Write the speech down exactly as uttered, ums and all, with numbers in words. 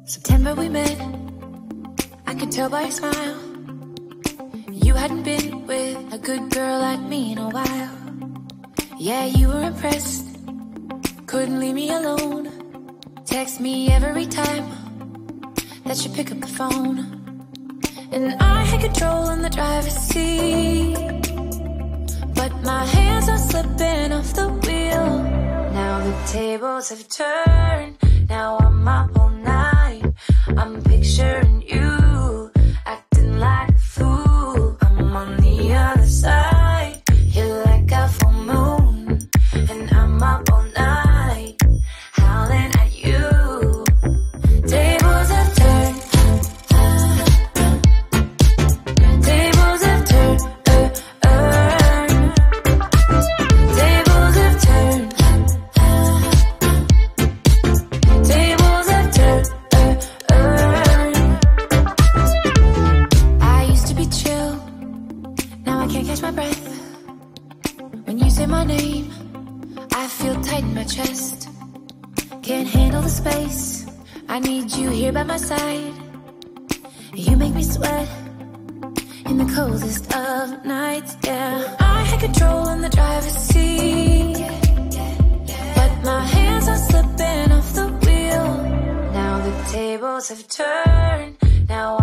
September we met, I could tell by your smile. You hadn't been with a good girl like me in a while. Yeah, you were impressed, couldn't leave me alone. Text me every time that you pick up the phone. And I had control in the driver's seat, but my hands are slipping off the wheel. Now the tables have turned, now I'm up all night. I'm picturing you, acting like a fool. I'm on the other side, you're like a full moon, and I'm up all night, howling at you. Tables have turned, tables have turned, tables have turned, tables have turned. I used to be chill, now I can't catch my breath. When you say my name, I feel tight in my chest. Can't handle the space, I need you here by my side. You make me sweat in the coldest of nights, yeah. I had control in the driver's seat, but my hands are slipping off the wheel. Now the tables have turned, now